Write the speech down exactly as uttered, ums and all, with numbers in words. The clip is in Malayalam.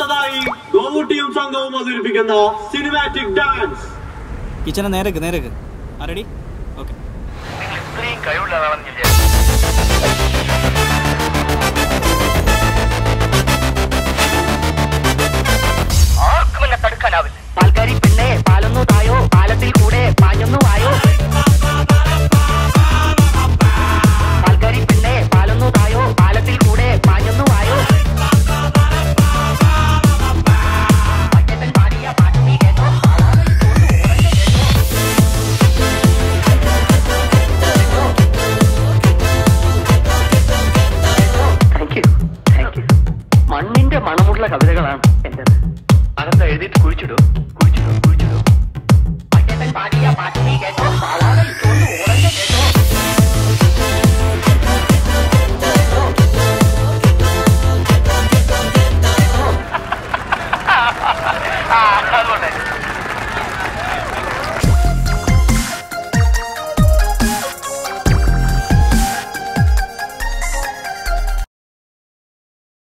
അടുത്തതായി ഗോവുട്ടിയും സംഘവും അവതരിപ്പിക്കുന്ന സിനിമാറ്റിക് ഡാൻസ്. കിച്ചനെ നേരക്ക് നേരക്ക് റെഡി? ഓക്കെ. ഇത്രയും കഴിവുള്ളതാണെന്ന് ആർക്കും എന്നെ തടുക്കാനാവില്ല. പാൽക്കാരി പെണ്ണെ പാലൊന്നു തായോ, പാലത്തിൽ കൂടെ പാഞ്ഞൊന്നു വായോ. പാൽക്കാരി പെണ്ണെ പാലൊന്നു തായോ, പാലത്തിൽ കൂടെ പാഞ്ഞൊന്നു വായോ. മണ്ണിന്റെ മണമുള്ള കവിതകളാണ് എന്റേത്. അകത്ത് എഴുതിയിട്ട് കുഴിച്ചിടൂ കുഴിച്ചിടൂ കുഴിച്ചിടൂ. മറ്റേതൻ പാടിയ പാട്ട് നീ കേട്ടോ, പാവാട ഇട്ടോണ്ട് ഓടന്റെ കേട്ടോ. അതുകൊണ്ട്